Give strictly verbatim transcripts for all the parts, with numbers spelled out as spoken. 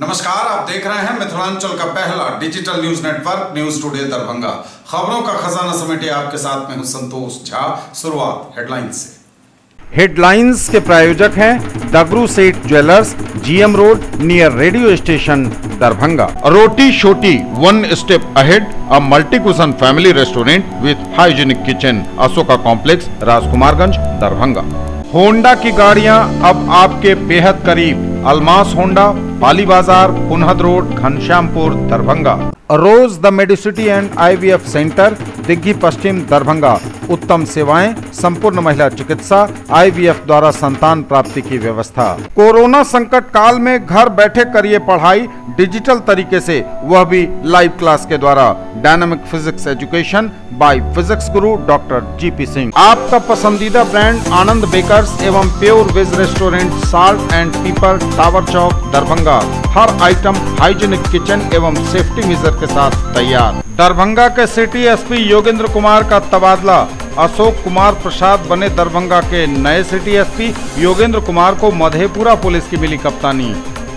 नमस्कार, आप देख रहे हैं मिथिलांचल का पहला digital news network news today Darbhanga. खबरों का खजाना समेटे आपके साथ में हूं संतोष झा। शुरुआत हेडलाइंस से। हेडलाइंस के प्रायोजक हैं Dagru Seth jewellers, GM road near radio station Darbhanga. Roti Shoti one step ahead, a multi cuisine family restaurant with hygienic kitchen, Ashoka complex, Rajkumarganj, Darbhanga. Honda की गाड़ियां अब आपके बेहद करीब। Almas Honda, Pali Bazar, Punhad road, Ghanshyampur, Darbhanga. Rose the Medicity and IVF centre, Digghi Pashchim, Darbhanga. उत्तम सेवाएं, संपूर्ण महिला चिकित्सा, आईवीएफ द्वारा संतान प्राप्ति की व्यवस्था। कोरोना संकट काल में घर बैठे करिए पढ़ाई डिजिटल तरीके से, वह भी लाइव क्लास के द्वारा। Dynamic physics education by physics guru doctor GP Singh. आपका पसंदीदा ब्रांड आनंद बेकर्स एवं pure veg restaurant salt and pepper, tower Chowk, Darbhanga. हर आइटम हाइजीनिक किचन एवं सेफ्टी मेजर के साथ तैयार। दरभंगा के सिटी एसपी योगेंद्र कुमार का तबादला। अशोक कुमार प्रसाद बने दरभंगा के नए सिटी एसपी। योगेंद्र कुमार को मधेपुरा पुलिस की मिली कप्तानी।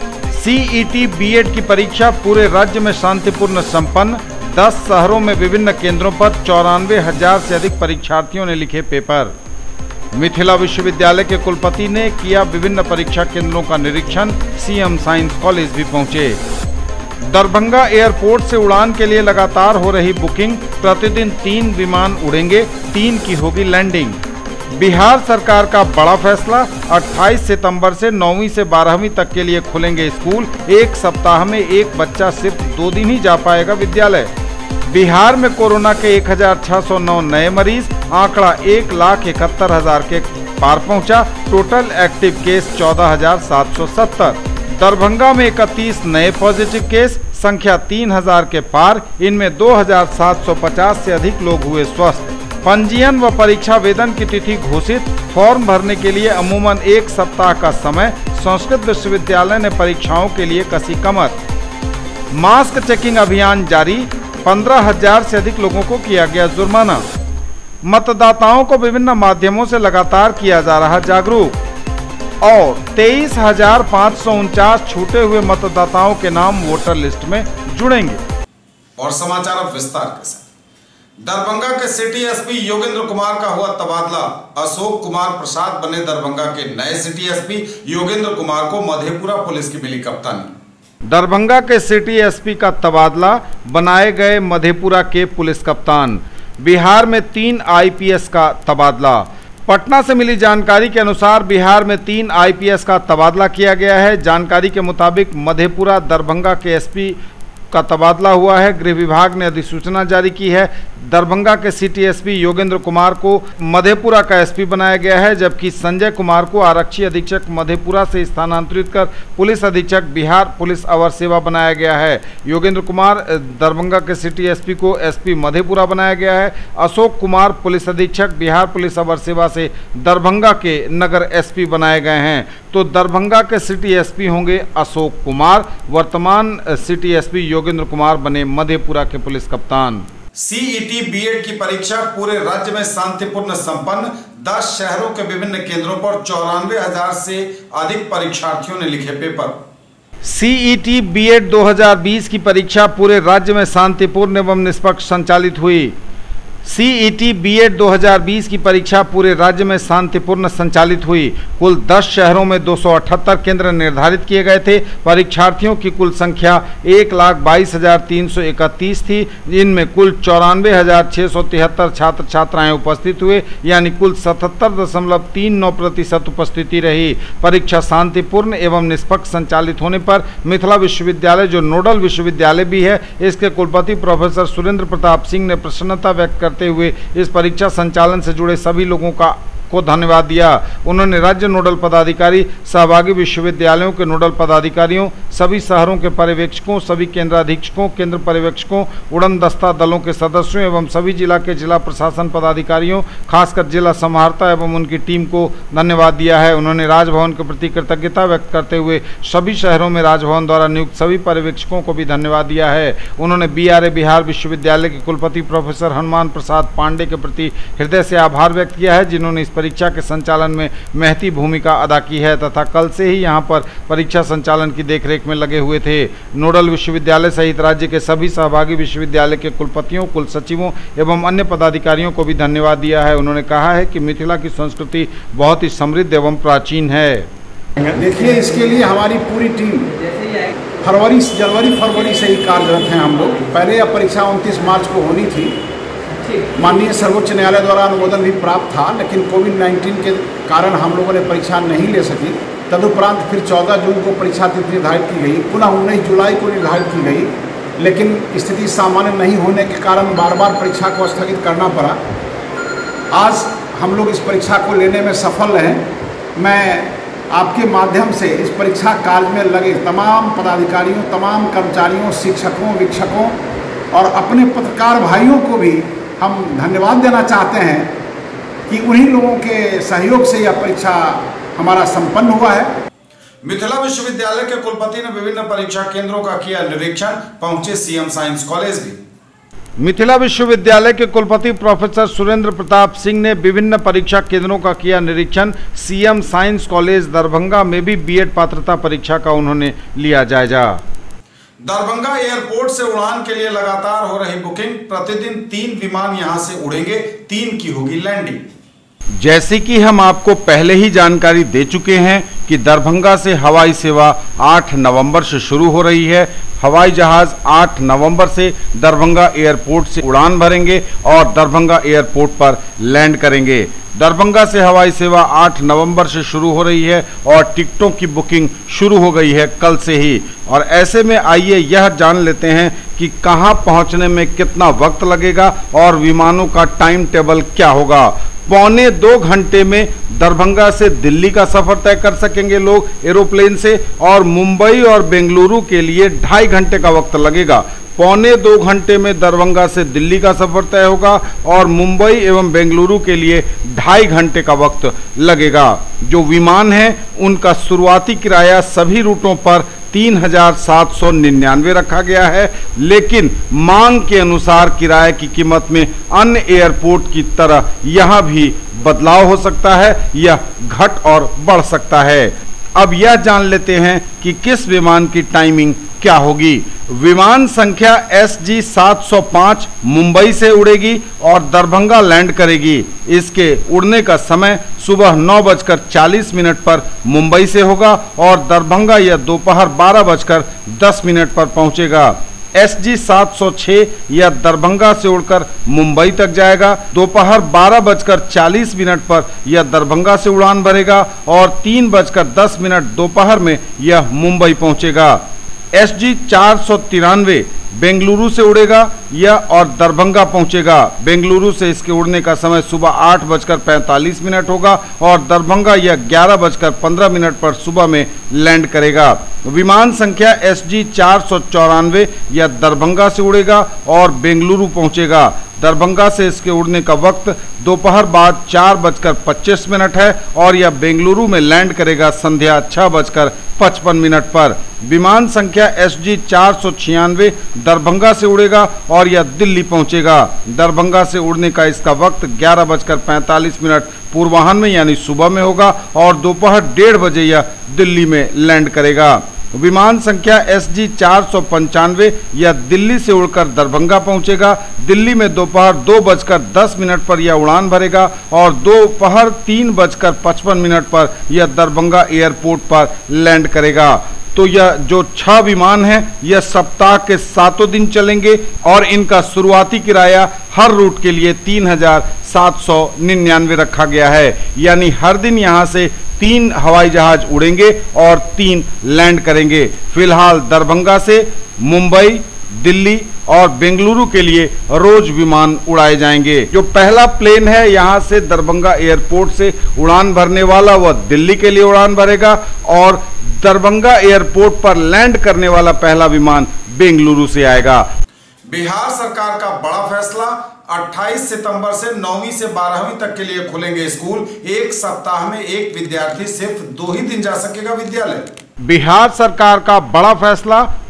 सीईटी बीएड की परीक्षा पूरे राज्य में शांतिपूर्ण संपन्न। दस शहरों में विभिन्न केंद्रों पर चौरानवे हजार से अधिक परीक्षार्थियों ने लिखे पेपर। मिथिला विश्वविद्यालय के कुलपति ने किया विभिन्न परीक्षा केंद्रों का निरीक्षण। सीएम साइंस कॉलेज भी पहुंचे। दरभंगा एयरपोर्ट से उड़ान के लिए लगातार हो रही बुकिंग। प्रतिदिन तीन विमान उड़ेंगे, तीन की होगी लैंडिंग। बिहार सरकार का बड़ा फैसला, अट्ठाईस सितंबर से नौवीं से बारहवीं तक के लिए खुलेंगे स्कूल। एक सप्ताह में एक बच्चा सिर्फ दो दिन ही जा पाएगा विद्यालय। बिहार में कोरोना के एक हजार छह सौ नौ नए मरीज, आंकड़ा एक लाख इकहत्तर हजार के पार पहुंचा। टोटल एक्टिव केस चौदह हजार सात सौ सत्तर। दरभंगा में इकतीस नए पॉजिटिव केस, संख्या तीन हजार के पार। इनमें दो हजार सात सौ पचास से अधिक लोग हुए स्वस्थ। पंजीयन व परीक्षा वेतन की तिथि घोषित। फॉर्म भरने के लिए अमूमन एक सप्ताह का समय। संस्कृत विश्वविद्यालय ने परीक्षाओं के लिए कसी कमर। मास्क चेकिंग अभियान जारी। पंद्रह हजार से अधिक लोगों को किया गया जुर्माना। मतदाताओं को विभिन्न माध्यमों से लगातार किया जा रहा जागरूक। और तेईस हजार पाँच सौ उनचास छूटे हुए मतदाताओं के नाम वोटर लिस्ट में जुड़ेंगे। और समाचार अब विस्तार के साथ। दरभंगा के सिटी एसपी योगेंद्र कुमार का हुआ तबादला। अशोक कुमार प्रसाद बने दरभंगा के नए सिटी एसपी। योगेंद्र कुमार को मधेपुरा पुलिस की मिली कप्तानी। दरभंगा के सिटी एसपी का तबादला, बनाए गए मधेपुरा के पुलिस कप्तान। बिहार में तीन आईपीएस का तबादला। पटना से मिली जानकारी के अनुसार बिहार में तीन आईपीएस का तबादला किया गया है। जानकारी के मुताबिक मधेपुरा दरभंगा के एसपी का तबादला हुआ है। गृह विभाग ने अधिसूचना जारी की है। दरभंगा के सिटी एसपी योगेंद्र कुमार को मधेपुरा का एसपी बनाया गया है, जबकि संजय कुमार को आरक्षी अधीक्षक मधेपुरा से स्थानांतरित कर पुलिस अधीक्षक बिहार पुलिस अवर सेवा बनाया गया है। योगेंद्र कुमार दरभंगा के सिटी एसपी को एसपी मधेपुरा बनाया गया है। अशोक कुमार पुलिस अधीक्षक बिहार पुलिस अवर सेवा से दरभंगा के नगर एसपी बनाए गए हैं। तो दरभंगा के सिटी एसपी होंगे अशोक कुमार। वर्तमान सिटी एसपी योगेंद्र कुमार बने मधेपुरा के पुलिस कप्तान। सीईटी बीएड की परीक्षा पूरे राज्य में शांतिपूर्ण संपन्न। दस शहरों के विभिन्न केंद्रों पर चौरानवे हजार से अधिक परीक्षार्थियों ने लिखे पेपर। सीईटी बीएड दो हजार बीस की परीक्षा पूरे राज्य में शांतिपूर्ण एवं निष्पक्ष संचालित हुई। सीईटी बीएड दो हजार बीस की परीक्षा पूरे राज्य में शांतिपूर्ण संचालित हुई। कुल दस शहरों में दो सौ अठहत्तर केंद्र निर्धारित किए गए थे। परीक्षार्थियों की कुल संख्या एक लाख बाईस हजार तीन सौ इकतीस थी। इनमें कुल चौरानवे हजार छः सौ तिहत्तर छात्र छात्राएं उपस्थित हुए, यानी कुल सतहत्तर दशमलव तीन नौ प्रतिशत उपस्थिति रही। परीक्षा शांतिपूर्ण एवं निष्पक्ष संचालित होने पर मिथिला विश्वविद्यालय, जो नोडल विश्वविद्यालय भी है, इसके कुलपति प्रोफेसर सुरेंद्र प्रताप सिंह ने प्रसन्नता व्यक्त करते हुए इस परीक्षा संचालन से जुड़े सभी लोगों का को धन्यवाद दिया। उन्होंने राज्य नोडल पदाधिकारी, सहभागी विश्वविद्यालयों के नोडल पदाधिकारियों, सभी शहरों के पर्यवेक्षकों, सभी केंद्राधीक्षकों, केंद्र पर्यवेक्षकों, उड़न दस्ता दलों के सदस्यों एवं सभी जिला के जिला प्रशासन पदाधिकारियों, खासकर जिला समाहर्ता एवं उनकी टीम को धन्यवाद दिया है। उन्होंने राजभवन के प्रति कृतज्ञता व्यक्त करते हुए सभी शहरों में राजभवन द्वारा नियुक्त सभी पर्यवेक्षकों को भी धन्यवाद दिया है। उन्होंने बीआरए बिहार विश्वविद्यालय के कुलपति प्रोफेसर हनुमान प्रसाद पांडे के प्रति हृदय से आभार व्यक्त किया है, जिन्होंने इस परीक्षा के संचालन में महती भूमिका अदा की है तथा कल से ही यहां पर परीक्षा संचालन की देखरेख में लगे हुए थे। नोडल विश्वविद्यालय सहित राज्य के सभी सहभागी विश्वविद्यालय के कुलपतियों, कुल सचिवों एवं अन्य पदाधिकारियों को भी धन्यवाद दिया है। उन्होंने कहा है कि मिथिला की संस्कृति बहुत ही समृद्ध एवं प्राचीन है। देखिए, इसके लिए हमारी पूरी टीम फरवरी जनवरी फरवरी से ही कार्यरत हैं। हम लोग पहले यह परीक्षा उनतीस मार्च को होनी थी, माननीय सर्वोच्च न्यायालय द्वारा अनुमोदन भी प्राप्त था, लेकिन कोविड नाइन्टीन के कारण हम लोगों ने परीक्षा नहीं ले सकी। तदुपरांत फिर चौदह जून को परीक्षा तिथि निर्धारित की गई, पुनः उन्नीस जुलाई को निर्धारित की गई, लेकिन स्थिति सामान्य नहीं होने के कारण बार बार परीक्षा को स्थगित करना पड़ा। आज हम लोग इस परीक्षा को लेने में सफल हैं। मैं आपके माध्यम से इस परीक्षा काल में लगे तमाम पदाधिकारियों, तमाम कर्मचारियों, शिक्षकों, वीक्षकों और अपने पत्रकार भाइयों को भी हम धन्यवाद देना चाहते हैं कि उन्हीं लोगों के सहयोग से यह परीक्षा हमारा संपन्न हुआ है। मिथिला विश्वविद्यालय के कुलपति ने विभिन्न परीक्षा केंद्रों का किया निरीक्षण, पहुंचे सीएम साइंस कॉलेज भी। मिथिला विश्वविद्यालय के कुलपति प्रोफेसर सुरेंद्र प्रताप सिंह ने विभिन्न परीक्षा केंद्रों का किया निरीक्षण। सीएम साइंस कॉलेज दरभंगा में भी बीएड पात्रता परीक्षा का उन्होंने लिया जायजा। दरभंगा एयरपोर्ट से उड़ान के लिए लगातार हो रही बुकिंग, प्रतिदिन तीन विमान यहां से उड़ेंगे, तीन की होगी लैंडिंग। जैसे कि हम आपको पहले ही जानकारी दे चुके हैं कि दरभंगा से हवाई सेवा आठ नवंबर से शुरू हो रही है। हवाई जहाज आठ नवंबर से दरभंगा एयरपोर्ट से उड़ान भरेंगे और दरभंगा एयरपोर्ट पर लैंड करेंगे। दरभंगा से हवाई सेवा आठ नवंबर से शुरू हो रही है और टिकटों की बुकिंग शुरू हो गई है कल से ही। और ऐसे में आइए यह जान लेते हैं कि कहां पहुंचने में कितना वक्त लगेगा और विमानों का टाइम टेबल क्या होगा। पौने दो घंटे में दरभंगा से दिल्ली का सफर तय कर सकेंगे लोग एरोप्लेन से, और मुंबई और बेंगलुरु के लिए ढाई घंटे का वक्त लगेगा। पौने दो घंटे में दरभंगा से दिल्ली का सफर तय होगा और मुंबई एवं बेंगलुरु के लिए ढाई घंटे का वक्त लगेगा। जो विमान है उनका शुरुआती किराया सभी रूटों पर तीन हजार सात सौ निन्यानवे रखा गया है, लेकिन मांग के अनुसार किराए की कीमत में अन्य एयरपोर्ट की तरह यहां भी बदलाव हो सकता है, यह घट और बढ़ सकता है। अब यह जान लेते हैं कि किस विमान की टाइमिंग क्या होगी। विमान संख्या एस जी सात सौ पाँच मुंबई से उड़ेगी और दरभंगा लैंड करेगी। इसके उड़ने का समय सुबह नौ बजकर चालीस मिनट पर मुंबई से होगा और दरभंगा यह दोपहर बारह बजकर दस मिनट पर पहुंचेगा। एस जी सात सौ छह यह दरभंगा से उड़कर मुंबई तक जाएगा। दोपहर बारह बजकर चालीस मिनट पर यह दरभंगा से उड़ान भरेगा और तीन बजकर दस मिनट दोपहर में यह मुंबई पहुंचेगा। एस जी चार सौ तिरानवे बेंगलुरु से उड़ेगा यह और दरभंगा पहुंचेगा। बेंगलुरु से इसके उड़ने का समय सुबह आठ बजकर पैंतालीस मिनट होगा और दरभंगा यह ग्यारह बजकर पंद्रह मिनट पर सुबह में लैंड करेगा। विमान संख्या एस जी चार सौ चौरानवे यह दरभंगा से उड़ेगा और बेंगलुरु पहुंचेगा। दरभंगा से इसके उड़ने का वक्त दोपहर बाद चार बजकर पच्चीस मिनट है और यह बेंगलुरु में लैंड करेगा संध्या छह बजकर पचपन मिनट पर। विमान संख्या एस जी चार सौ छियानवे दरभंगा से उड़ेगा और यह दिल्ली पहुंचेगा। दरभंगा से उड़ने का इसका वक्त ग्यारह बजकर पैंतालीस मिनट पूर्वाह्न में यानी सुबह में होगा और दोपहर डेढ़ बजे यह दिल्ली में लैंड करेगा। विमान संख्या एस जी चार सौ पंचानवे यह दिल्ली से उड़कर दरभंगा पहुंचेगा। दिल्ली में दोपहर दो बजकर दस मिनट पर यह उड़ान भरेगा और दोपहर तीन बजकर पचपन मिनट पर यह दरभंगा एयरपोर्ट पर लैंड करेगा। तो यह जो छह विमान हैं यह सप्ताह के सातों दिन चलेंगे और इनका शुरुआती किराया हर रूट के लिए तीन हजार सात सौ निन्यानवे रखा गया है। यानी हर दिन यहाँ से तीन हवाई जहाज उड़ेंगे और तीन लैंड करेंगे। फिलहाल दरभंगा से मुंबई, दिल्ली और बेंगलुरु के लिए रोज विमान उड़ाए जाएंगे। जो पहला प्लेन है यहाँ से दरभंगा एयरपोर्ट से उड़ान भरने वाला वह दिल्ली के लिए उड़ान भरेगा और दरभंगा एयरपोर्ट पर लैंड करने वाला पहला विमान बेंगलुरु से आएगा। बिहार सरकार का बड़ा फैसला, अट्ठाईस सितंबर से नौवीं से बारहवीं तक के लिए खुलेंगे स्कूल। एक सप्ताह में एक विद्यार्थी सिर्फ दो ही दिन जा सकेगा विद्यालय। बिहार सरकार का बड़ा फैसला,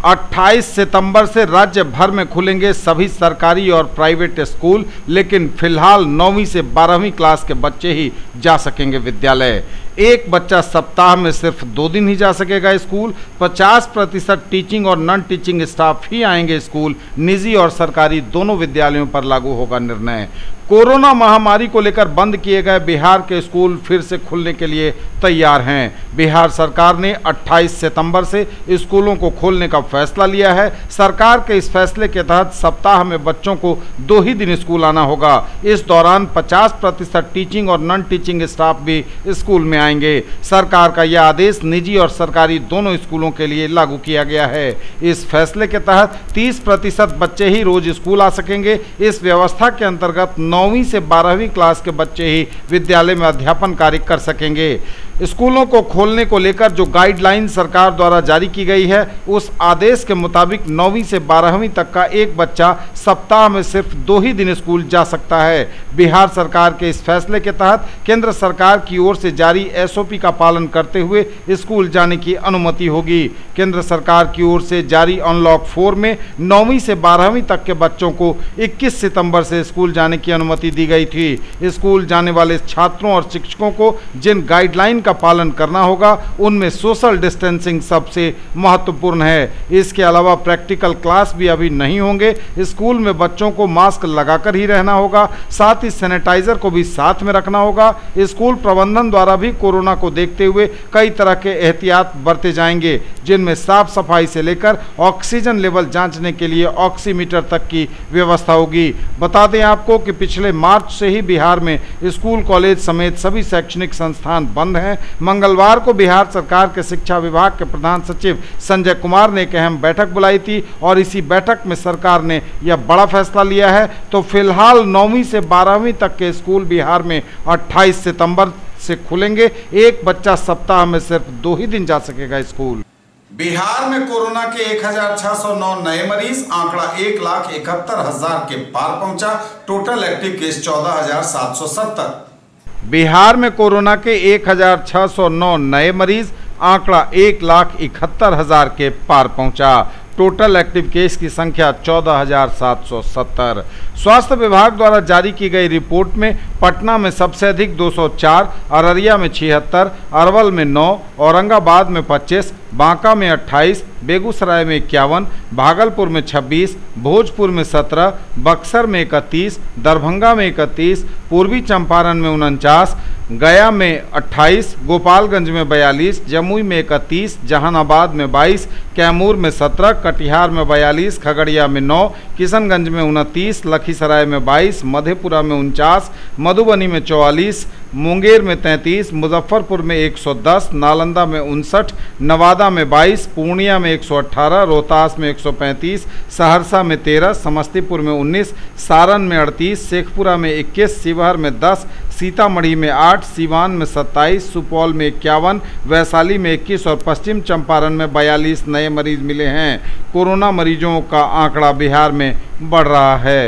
अट्ठाईस सितंबर से राज्य भर में खुलेंगे सभी सरकारी और प्राइवेट स्कूल, लेकिन फिलहाल नौवीं से बारहवीं क्लास के बच्चे ही जा सकेंगे विद्यालय। एक बच्चा सप्ताह में सिर्फ दो दिन ही जा सकेगा स्कूल। पचास प्रतिशत टीचिंग और नॉन टीचिंग स्टाफ ही आएंगे स्कूल। निजी और सरकारी दोनों विद्यालयों पर लागू होगा निर्णय। कोरोना महामारी को लेकर बंद किए गए बिहार के स्कूल फिर से खुलने के लिए तैयार हैं। बिहार सरकार ने अट्ठाईस सितंबर से स्कूलों को खोलने का फैसला लिया है। सरकार के इस फैसले के तहत सप्ताह में बच्चों को दो ही दिन स्कूल आना होगा। इस दौरान पचास प्रतिशत टीचिंग और नॉन टीचिंग स्टाफ भी स्कूल में आएंगे। सरकार का यह आदेश निजी और सरकारी दोनों स्कूलों के लिए लागू किया गया है। इस फैसले के तहत तीस प्रतिशत बच्चे ही रोज स्कूल आ सकेंगे। इस व्यवस्था के अंतर्गत नौवीं से बारहवीं क्लास के बच्चे ही विद्यालय में अध्यापन कार्य कर सकेंगे। स्कूलों को खोलने को लेकर जो गाइडलाइन सरकार द्वारा जारी की गई है, उस आदेश के मुताबिक नौवीं से बारहवीं तक का एक बच्चा सप्ताह में सिर्फ दो ही दिन स्कूल जा सकता है। बिहार सरकार के इस फैसले के तहत केंद्र सरकार की ओर से जारी एस ओ पी का पालन करते हुए स्कूल जाने की अनुमति होगी। केंद्र सरकार की ओर से जारी अनलॉक फोर में नौवीं से बारहवीं तक के बच्चों को इक्कीस सितंबर से स्कूल जाने की अनुमति दी गई थी। स्कूल जाने वाले छात्रों और शिक्षकों को जिन गाइडलाइन का पालन करना होगा, उनमें सोशल डिस्टेंसिंग सबसे महत्वपूर्ण है। इसके अलावा प्रैक्टिकल क्लास भी अभी नहीं होंगे। स्कूल में बच्चों को मास्क लगाकर ही रहना होगा, साथ ही सैनिटाइजर को भी साथ में रखना होगा। स्कूल प्रबंधन द्वारा भी कोरोना को देखते हुए कई तरह के एहतियात बरते जाएंगे, जिनमें साफ सफाई से लेकर ऑक्सीजन लेवल जांचने के लिए ऑक्सीमीटर तक की व्यवस्था होगी। बता दें आपको कि पिछले मार्च से ही बिहार में स्कूल, कॉलेज समेत सभी शैक्षणिक संस्थान बंद हैं। मंगलवार को बिहार सरकार के शिक्षा विभाग के प्रधान सचिव संजय कुमार ने एक अहम बैठक बुलाई थी और इसी बैठक में सरकार ने यह बड़ा फैसला लिया है। तो फिलहाल नौवीं से बारहवीं तक के स्कूल बिहार में अट्ठाईस सितंबर से खुलेंगे। एक बच्चा सप्ताह में सिर्फ दो ही दिन जा सकेगा स्कूल। बिहार में कोरोना के एक हजार छह सौ नौ नए मरीज, आंकड़ा एक लाख इकहत्तर हजार के पार पहुंचा। टोटल एक्टिव केस चौदह हजार सात सौ सत्तर। बिहार में कोरोना के एक हजार छह सौ नौ नए मरीज, आंकड़ा एक लाख इकहत्तर हजार के पार पहुंचा। टोटल एक्टिव केस की संख्या चौदह हजार सात सौ सत्तर। स्वास्थ्य विभाग द्वारा जारी की गई रिपोर्ट में पटना में सबसे अधिक दो सौ चार, अररिया में छिहत्तर, अरवल में नौ, औरंगाबाद में पच्चीस, बांका में अट्ठाईस, बेगूसराय में इक्यावन, भागलपुर में छब्बीस, भोजपुर में सत्रह, बक्सर में इकतीस, दरभंगा में इकतीस, पूर्वी चंपारण में उनचास, गया में अट्ठाईस, गोपालगंज में बयालीस, जमुई में इकतीस, जहानाबाद में बाईस, कैमूर में सत्रह, कटिहार में बयालीस, खगड़िया में नौ, किशनगंज में उनतीस, लखीसराय में बाईस, मधेपुरा में उनचास, मधुबनी में चौवालीस, मुंगेर में तैंतीस, मुजफ्फरपुर में एक सौ दस, नालंदा में उनसठ, नवादा में बाईस, पूर्णिया में एक सौ अठारह, रोहतास में एक सौ पैंतीस, सहरसा में तेरह, समस्तीपुर में उन्नीस, सारण में अड़तीस, शेखपुरा में इक्कीस, शिवहर में दस, सीतामढ़ी में आठ, सीवान में सत्ताईस, सुपौल में इक्यावन, वैशाली में इक्कीस और पश्चिम चंपारण में बयालीस नए मरीज मिले हैं। कोरोना मरीजों का आंकड़ा बिहार में बढ़ रहा है।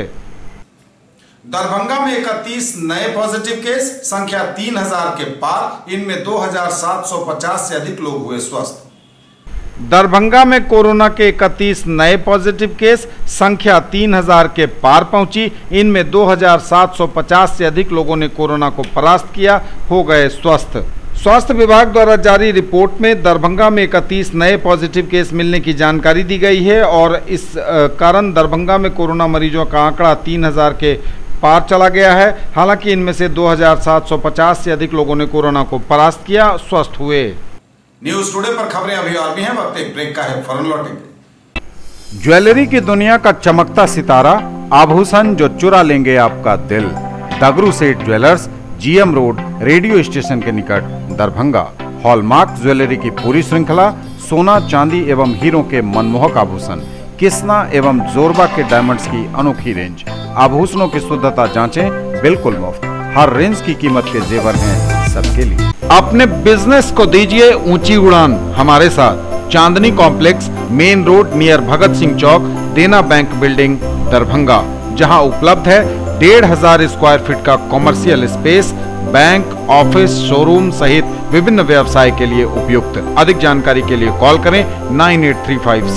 दरभंगा में इकतीस नए पॉजिटिव केस, संख्या तीन हजार के पार। इनमें दो हजार सात सौ पचास से अधिक लोग हुए स्वस्थ। दरभंगा में कोरोना के इकतीस नए पॉजिटिव केस, संख्या तीन हजार के पार पहुंची। इनमें दो हजार सात सौ पचास से अधिक लोगों ने कोरोना को परास्त किया, हो गए स्वस्थ। स्वास्थ्य विभाग द्वारा जारी रिपोर्ट में दरभंगा में इकतीस नए पॉजिटिव केस मिलने की जानकारी दी गई है और इस कारण दरभंगा में कोरोना मरीजों का आंकड़ा तीन हजार के पार चला गया है। हालांकि इनमें से दो हजार सात सौ पचास से अधिक लोगों ने कोरोना को परास्त किया, स्वस्थ हुए। न्यूज टुडे पर खबरें अभी और भी हैं, वक्त एक ब्रेक का है, फौरन लौटेंगे। ज्वेलरी की दुनिया का चमकता सितारा, आभूषण जो चुरा लेंगे आपका दिल। Dagru Seth jewellers, GM road, radio station के निकट, दरभंगा। हॉलमार्क ज्वेलरी की पूरी श्रृंखला, सोना, चांदी एवं हीरों के मनमोहक आभूषण, किस्ना एवं जोरबा के डायमंड्स की अनोखी रेंज। आभूषणों की शुद्धता जांचें, बिल्कुल मुफ्त। हर रेंज की कीमत के जेवर हैं सबके लिए। अपने बिजनेस को दीजिए ऊंची उड़ान हमारे साथ। Chandni complex, main road near Bhagat Singh Chowk, Dena bank building, Darbhanga, जहां उपलब्ध है डेढ़ हजार स्क्वायर फीट का commercial space, bank, office, showroom सहित विभिन्न व्यवसाय के लिए उपयुक्त। अधिक जानकारी के लिए कॉल करें nine eight three five six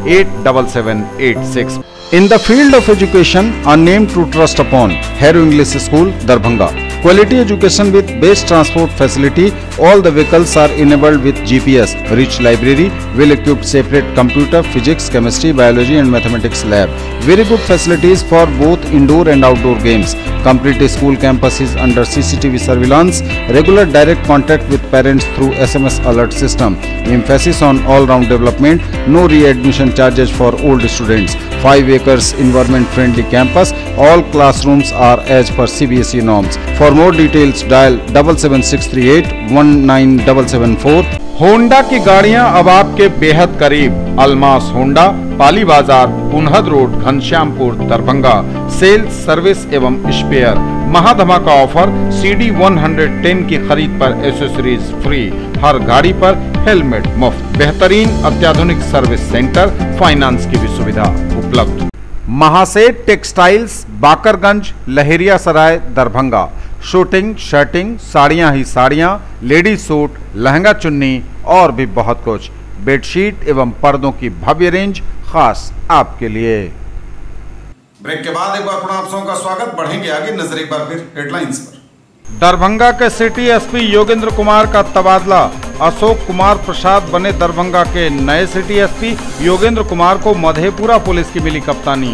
eight seven seven eight six. In the field of education, a name to trust upon, Hero English School, Darbhanga. Quality education with best transport facility. All the vehicles are enabled with G P S. Rich library, well-equipped separate computer, physics, chemistry, biology and mathematics lab. Very good facilities for both indoor and outdoor games. Complete school campus is under C C T V surveillance. Regular direct contact with parents through S M S alert system. Emphasis on all-round development. No readmission charges for old students. Five acres environment-friendly campus. All classrooms are as per C B S E norms. For more details, dial seven seven six three eight one nine seven seven four. Honda की गाड़ियां अब आपके बेहद करीब। Almas Honda, Pali Bazar, Punhad road, Ghanshyampur, Darbhanga. Sales, service एवं spare. महाधमाका offer, CD एक सौ दस की खरीद पर एसेसरीज फ्री। हर गाड़ी पर हेलमेट मुफ्त। बेहतरीन अत्याधुनिक सर्विस सेंटर, फाइनेंस की भी सुविधा उपलब्ध। Mahaseth textiles, Bakarganj, Laheria Sarai, Darbhanga. Suiting, shirting, साड़ियाँ ही साड़ियाँ, लेडीज सूट, लहंगा चुन्नी और भी बहुत कुछ। बेडशीट एवं पर्दों की भव्य रेंज खास आपके लिए। ब्रेक के बाद एक बार पुनः आप सबका स्वागत। बढ़ेंगे आगे, नजर एक बार फिर हेडलाइंस पर। दरभंगा के सिटी एसपी योगेंद्र कुमार का तबादला। अशोक कुमार प्रसाद बने दरभंगा के नए सिटी एसपी। योगेंद्र कुमार को मधेपुरा पुलिस की मिली कप्तानी।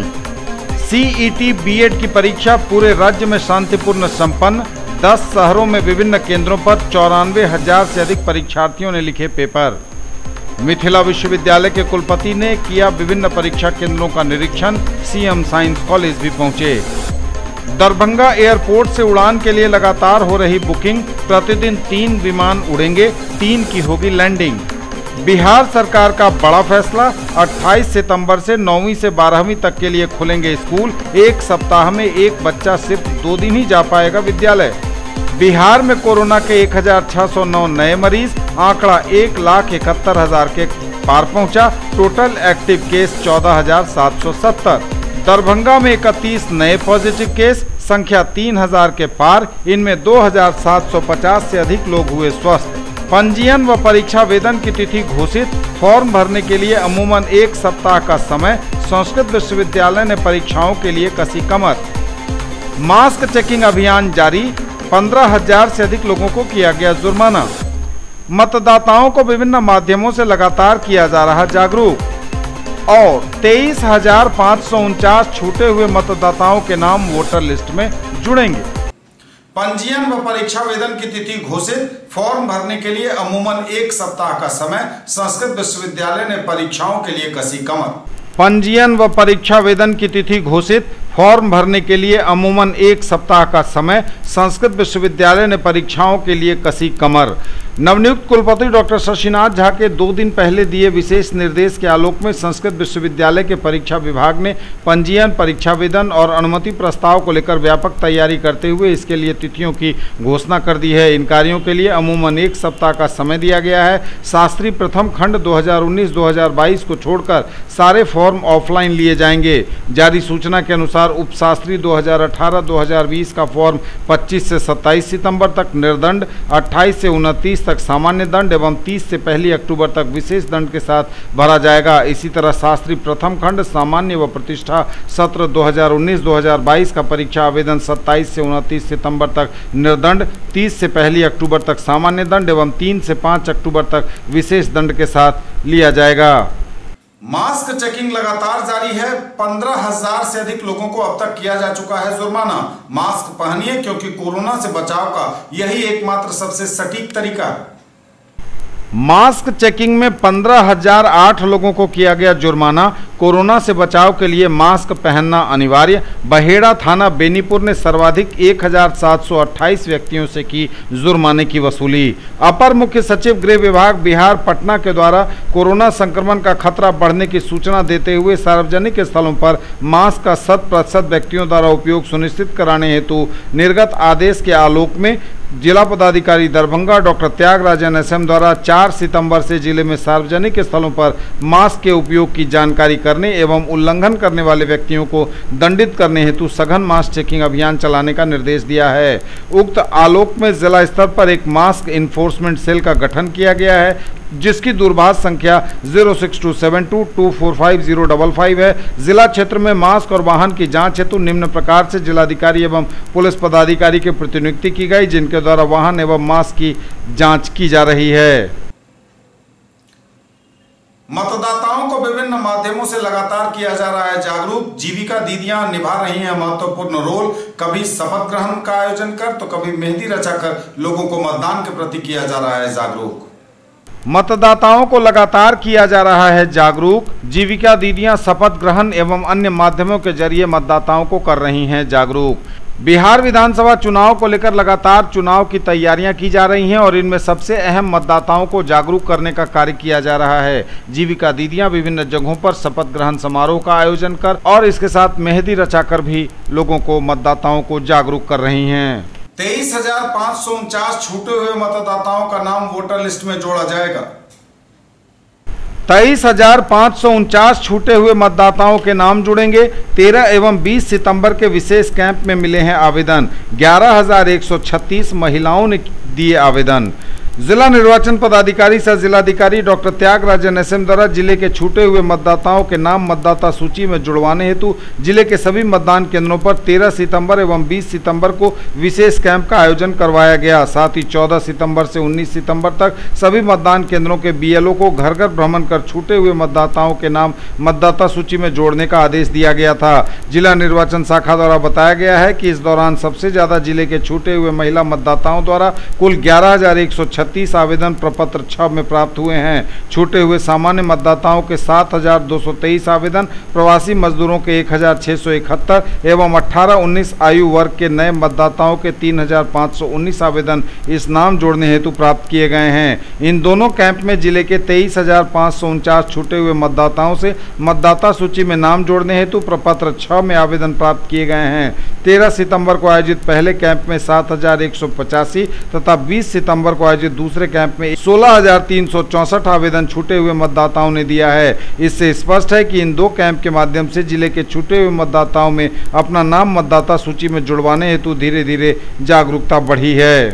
सीईटी बीएड की परीक्षा पूरे राज्य में शांतिपूर्ण संपन्न। दस शहरों में विभिन्न केंद्रों पर चौरानवे हजार से अधिक परीक्षार्थियों ने लिखे पेपर। मिथिला विश्वविद्यालय के कुलपति ने किया विभिन्न परीक्षा केंद्रों का निरीक्षण। सीएम साइंस कॉलेज भी पहुंचे। दरभंगा एयरपोर्ट से उड़ान के लिए लगातार हो रही बुकिंग। प्रतिदिन तीन विमान उड़ेंगे, तीन की होगी लैंडिंग। बिहार सरकार का बड़ा फैसला, अट्ठाईस सितंबर से नौवीं से बारहवीं तक के लिए खुलेंगे स्कूल। एक सप्ताह में एक बच्चा सिर्फ दो दिन ही जा पाएगा विद्यालय। बिहार में कोरोना के एक हजार छह सौ नौ नए मरीज। आंकड़ा एक लाख इकहत्तर हजार के पार पहुंचा। टोटल एक्टिव केस चौदह हजार सात सौ सत्तर। दरभंगा में इकतीस नए पॉजिटिव केस, संख्या तीन हजार के पार। इनमें दो हजार सात सौ पचास से अधिक लोग हुए स्वस्थ। पंजीयन व परीक्षा वेतन की तिथि घोषित। फॉर्म भरने के लिए अमूमन एक सप्ताह का समय। संस्कृत विश्वविद्यालय ने परीक्षाओं के लिए कसी कमर। मास्क चेकिंग अभियान जारी। पंद्रह हजार से अधिक लोगों को किया गया जुर्माना। मतदाताओं को विभिन्न माध्यमों से लगातार किया जा रहा जागरूक। और तेईस हजार पाँच सौ उनचास छूटे हुए मतदाताओं के नाम वोटर लिस्ट में जुड़ेंगे। पंजीयन व परीक्षा वेतन की तिथि घोषित। फॉर्म भरने के लिए अमूमन एक सप्ताह का समय। संस्कृत विश्वविद्यालय ने परीक्षाओं के लिए कसी कमर। पंजीयन व परीक्षा वेतन की तिथि घोषित। फॉर्म भरने के लिए अमूमन एक सप्ताह का समय। संस्कृत विश्वविद्यालय ने परीक्षाओं के लिए कसी कमर। नवनियुक्त कुलपति डॉक्टर शशिनाथ झा के दो दिन पहले दिए विशेष निर्देश के आलोक में संस्कृत विश्वविद्यालय के परीक्षा विभाग ने पंजीयन, परीक्षा वेतन और अनुमति प्रस्ताव को लेकर व्यापक तैयारी करते हुए इसके लिए तिथियों की घोषणा कर दी है। इन कार्यों के लिए अमूमन एक सप्ताह का समय दिया गया है। शास्त्री प्रथम खंड दो हजार उन्नीस दो हजार बाईस को छोड़कर सारे फॉर्म ऑफलाइन लिए जाएंगे। जारी सूचना के अनुसार उपशास्त्री दो हजार अठारह दो हजार बीस का फॉर्म पच्चीस से सत्ताईस सितंबर तक निर्दंड, अट्ठाईस से उनतीस तक सामान्य दंड एवं तीस से पहली अक्टूबर तक विशेष दंड के साथ भरा जाएगा। इसी तरह शास्त्री प्रथम खंड सामान्य व प्रतिष्ठा सत्र दो हजार उन्नीस दो हजार बाईस का परीक्षा आवेदन सत्ताईस से उनतीस सितंबर तक निर्दंड, तीस से पहली अक्टूबर तक सामान्य दंड एवं तीन से पाँच अक्टूबर तक विशेष दंड के साथ लिया जाएगा। मास्क चेकिंग लगातार जारी है। पंद्रह हजार से अधिक लोगों को अब तक किया जा चुका है जुर्माना। मास्क पहनिए, क्योंकि कोरोना से बचाव का यही एकमात्र सबसे सटीक तरीका है। मास्क चेकिंग में पंद्रह हजार आठ लोगों को किया गया जुर्माना। कोरोना से बचाव के लिए मास्क पहनना अनिवार्य। बहेड़ा थाना बेनीपुर ने सर्वाधिक एक हजार सात सौ अट्ठाईस व्यक्तियों से की जुर्माने की वसूली। अपर मुख्य सचिव गृह विभाग बिहार पटना के द्वारा कोरोना संक्रमण का खतरा बढ़ने की सूचना देते हुए सार्वजनिक स्थलों पर मास्क का शत प्रतिशत व्यक्तियों द्वारा उपयोग सुनिश्चित कराने हेतु निर्गत आदेश के आलोक में जिला पदाधिकारी Darbhanga doctor Tyagarajan S M द्वारा चार सितंबर से जिले में सार्वजनिक स्थलों पर मास्क के उपयोग की जानकारी करने एवं उल्लंघन करने वाले व्यक्तियों को दंडित करने हेतु सघन मास्क चेकिंग अभियान चलाने का निर्देश दिया है। उक्त आलोक में जिला स्तर पर एक मास्क इन्फोर्समेंट सेल का गठन किया गया है, जिसकी दूरभाष संख्या zero six two seven two two four five zero five five है। जिला क्षेत्र में मास्क और वाहन की जांच हेतु निम्न प्रकार से जिलाधिकारी एवं पुलिस पदाधिकारी की प्रतिनियुक्ति की गई, जिनके द्वारा वाहन एवं मास्क की जांच की जा रही है। मतदाताओं को विभिन्न माध्यमों से लगातार किया जा रहा है जागरूक। जीविका दीदियां निभा रही हैं महत्वपूर्ण रोल। कभी शपथ ग्रहण का आयोजन कर तो कभी मेहंदी रचाकर लोगों को मतदान के प्रति किया जा रहा है जागरूक। मतदाताओं को लगातार किया जा रहा है जागरूक। जीविका दीदियां शपथ ग्रहण एवं अन्य माध्यमों के जरिए मतदाताओं को कर रही हैं जागरूक। बिहार विधानसभा चुनाव को लेकर लगातार चुनाव की तैयारियां की जा रही हैं और इनमें सबसे अहम मतदाताओं को जागरूक करने का कार्य किया जा रहा है। जीविका दीदियां विभिन्न जगहों पर शपथ ग्रहण समारोह का आयोजन कर और इसके साथ मेहंदी रचाकर भी लोगों को मतदाताओं को जागरूक कर रही हैं। तेईस हजार पाँच सौ उनचास छूटे हुए मतदाताओं का नाम वोटर लिस्ट में जोड़ा जाएगा। तेईस हजार पाँच सौ उनचास छूटे हुए मतदाताओं के नाम जुड़ेंगे। तेरह एवं बीस सितंबर के विशेष कैंप में मिले हैं आवेदन। ग्यारह हजार एक सौ छत्तीस महिलाओं ने दिए आवेदन। जिला निर्वाचन पदाधिकारी सह जिलाधिकारी डॉक्टर त्यागराजन एस एम द्वारा जिले के छूटे हुए मतदाताओं के नाम मतदाता सूची में जुड़वाने हेतु जिले के सभी मतदान केंद्रों पर तेरह सितंबर एवं बीस सितंबर को विशेष कैंप का आयोजन करवाया गया। साथ ही चौदह सितंबर से उन्नीस सितंबर तक सभी मतदान केंद्रों के बी एल ओ को घर घर भ्रमण कर छूटे हुए मतदाताओं के नाम मतदाता सूची में जोड़ने का आदेश दिया गया था। जिला निर्वाचन शाखा द्वारा बताया गया है कि इस दौरान सबसे ज्यादा जिले के छूटे हुए महिला मतदाताओं द्वारा कुल ग्यारह हजार एक सौ तीस आवेदन प्रपत्र छह में प्राप्त हुए हैं। छूटे हुए सामान्य मतदाताओं के सात हजार दो सौ तेईस आवेदन, प्रवासी मजदूरों के एक हजार छह सौ इकहत्तर एवं अठारह उन्नीस आयु वर्ग के नए मतदाताओं के तीन हजार पाँच सौ उन्नीस आवेदन इस नाम जोड़ने हेतु प्राप्त किए गए हैं। इन दोनों कैंप में जिले के तेईस हजार पाँच सौ उनचास छूटे हुए मतदाताओं से मतदाता सूची में नाम जोड़ने हेतु प्रपत्र छह में आवेदन प्राप्त किए गए हैं। तेरह सितंबर को आयोजित पहले कैंप में सात हजार एक सौ पचासी तथा बीस सितंबर को आयोजित दूसरे कैंप में सोलह हजार तीन सौ चौसठ आवेदन छूटे हुए मतदाताओं ने दिया है। इससे स्पष्ट है कि इन दो कैंप के माध्यम से जिले के छूटे हुए मतदाताओं में अपना नाम मतदाता सूची में जुड़वाने हेतु धीरे धीरे जागरूकता बढ़ी है।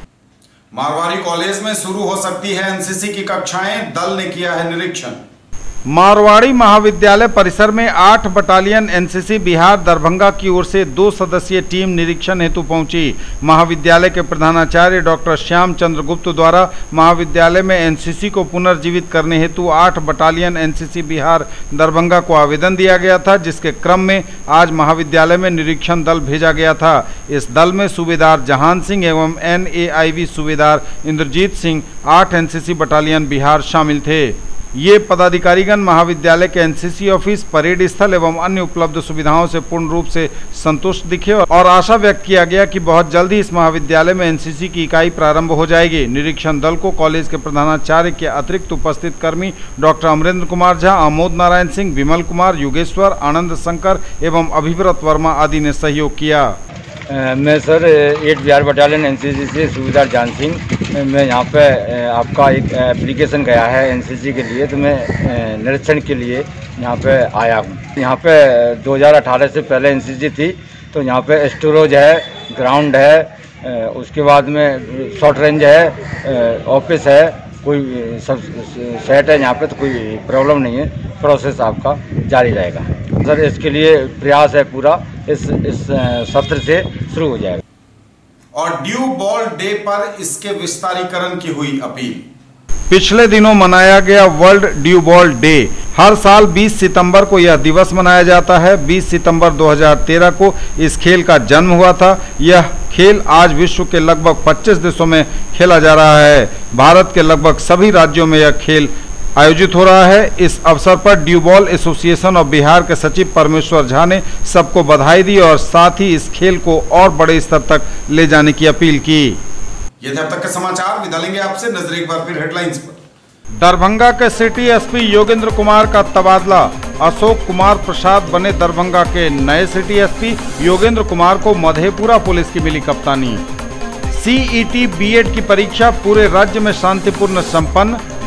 मारवाड़ी कॉलेज में शुरू हो सकती है एन सी सी की कक्षाएं, दल ने किया है निरीक्षण। मारवाड़ी महाविद्यालय परिसर में आठ battalion N C C Bihar Darbhanga की ओर से दो सदस्यीय टीम निरीक्षण हेतु पहुंची। महाविद्यालय के प्रधानाचार्य डॉक्टर श्याम चंद्र गुप्त द्वारा महाविद्यालय में एन सी सी को पुनर्जीवित करने हेतु आठ battalion N C C Bihar Darbhanga को आवेदन दिया गया था, जिसके क्रम में आज महाविद्यालय में निरीक्षण दल भेजा गया था। इस दल में सूबेदार जहान सिंह एवं एन ए आई वी सूबेदार इंद्रजीत सिंह, आठ N C C battalion Bihar शामिल थे। ये पदाधिकारीगण महाविद्यालय के N C C office, parade स्थल एवं अन्य उपलब्ध सुविधाओं से पूर्ण रूप से संतुष्ट दिखे और आशा व्यक्त किया गया कि बहुत जल्द ही इस महाविद्यालय में एन सी सी की इकाई प्रारंभ हो जाएगी। निरीक्षण दल को कॉलेज के प्रधानाचार्य के अतिरिक्त उपस्थित कर्मी डॉक्टर अमरेंद्र कुमार झा, आमोद नारायण सिंह, विमल कुमार, योगेश्वर, आनंद शंकर एवं अभिव्रत वर्मा आदि ने सहयोग किया। मैं sir eight Bihar battalion N C C से सूबेदार जान सिंह, मैं यहाँ पे आपका एक एप्लीकेशन गया है एन सी सी के लिए, तो मैं निरीक्षण के लिए यहाँ पे आया हूँ। यहाँ पे दो हज़ार अठारह से पहले एन सी सी थी, तो यहाँ पे स्टोरेज है, ग्राउंड है, उसके बाद में शॉर्ट रेंज है, ऑफिस है, कोई सब सेट है यहाँ पे, तो कोई प्रॉब्लम नहीं है। प्रोसेस आपका जारी रहेगा सर। इसके लिए प्रयास है पूरा, इस इस सत्र से शुरू हो जाएगा। और ड्यू बॉल डे पर इसके विस्तारीकरण की हुई अपील। पिछले दिनों मनाया गया वर्ल्ड ड्यू बॉल डे। हर साल बीस सितंबर को यह दिवस मनाया जाता है। बीस सितंबर दो हज़ार तेरह को इस खेल का जन्म हुआ था। यह खेल आज विश्व के लगभग पच्चीस देशों में खेला जा रहा है। भारत के लगभग सभी राज्यों में यह खेल आयोजित हो रहा है। इस अवसर पर dew ball association of Bihar के सचिव परमेश्वर झा ने सबको बधाई दी और साथ ही इस खेल को और बड़े स्तर तक ले जाने की अपील की। ये थे अब तक के समाचार। विदा लेंगे आपसे, नजर एक बार फिर हेडलाइंस पर। दरभंगा के city S P Yogendra Kumar का तबादला। अशोक कुमार प्रसाद बने दरभंगा के नए city S P. Yogendra Kumar को मधेपुरा पुलिस की मिली कप्तानी। C E T B Ed की परीक्षा पूरे राज्य में शांतिपूर्ण संपन्न।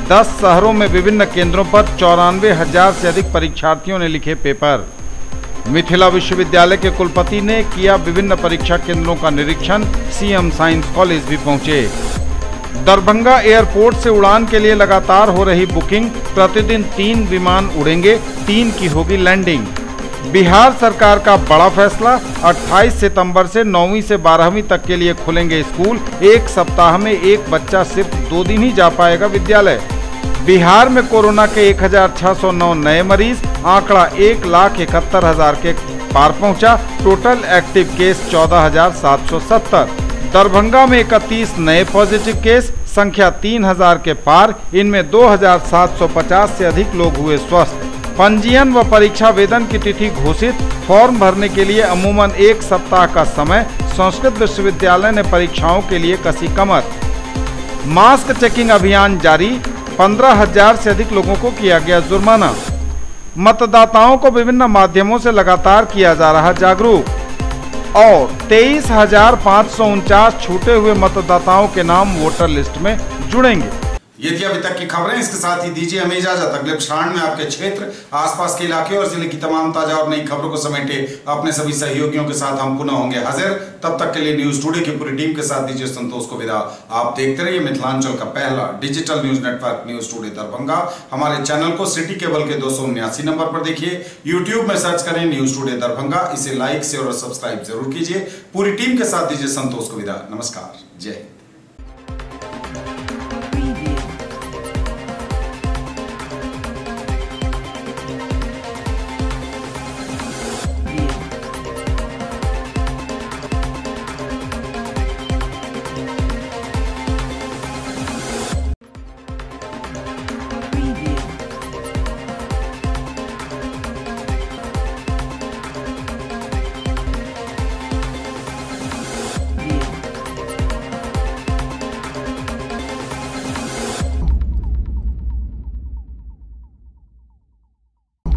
दस शहरों में विभिन्न केंद्रों पर चौरानवे हजार से अधिक परीक्षार्थियों ने लिखे पेपर। मिथिला विश्वविद्यालय के कुलपति ने किया विभिन्न परीक्षा केंद्रों का निरीक्षण। सीएम साइंस कॉलेज भी पहुंचे। दरभंगा एयरपोर्ट से उड़ान के लिए लगातार हो रही बुकिंग। प्रतिदिन तीन विमान उड़ेंगे, तीन की होगी लैंडिंग। बिहार सरकार का बड़ा फैसला, अट्ठाईस सितंबर से नौवीं से बारहवीं तक के लिए खुलेंगे स्कूल। एक सप्ताह में एक बच्चा सिर्फ दो दिन ही जा पाएगा विद्यालय। बिहार में कोरोना के एक हजार छह सौ नौ नए मरीज, आंकड़ा एक लाख इकहत्तर हजार के पार पहुंचा। टोटल एक्टिव केस चौदह हजार सात सौ सत्तर। दरभंगा में इकतीस नए पॉजिटिव केस, संख्या तीन हजार के पार। इनमें दो हजार सात सौ पचास से अधिक लोग हुए स्वस्थ। पंजीयन व परीक्षा वेतन की तिथि घोषित। फॉर्म भरने के लिए अमूमन एक सप्ताह का समय। संस्कृत विश्वविद्यालय ने परीक्षाओं के लिए कसी कमर। मास्क चेकिंग अभियान जारी। पंद्रह हजार से अधिक लोगों को किया गया जुर्माना। मतदाताओं को विभिन्न माध्यमों से लगातार किया जा रहा जागरूक। और तेईस हजार पाँच सौ उनचास छूटे हुए मतदाताओं के नाम वोटर लिस्ट में जुड़ेंगे। ये थी अभी तक की खबरें। इसके साथ ही दीजिए हमें इजाजत। अगले प्रसारण में आपके क्षेत्र, आसपास के इलाके और जिले की तमाम ताजा और नई खबरों को समेटे अपने सभी सहयोगियों के साथ हम पुनः होंगे हाजिर। तब तक के लिए न्यूज टुडे की पूरी टीम के साथ दीजिए संतोष को विदा। आप देखते रहिए मिथिलांचल का पहला digital news network news today Darbhanga. हमारे चैनल को सिटी केबल के दो सौ उन्यासी नंबर पर देखिए। यूट्यूब में सर्च करें न्यूज टुडे दरभंगा। इसे लाइक शेयर और सब्सक्राइब जरूर कीजिए। पूरी टीम के साथ दीजिए संतोष को विदा। नमस्कार, जय हिंद।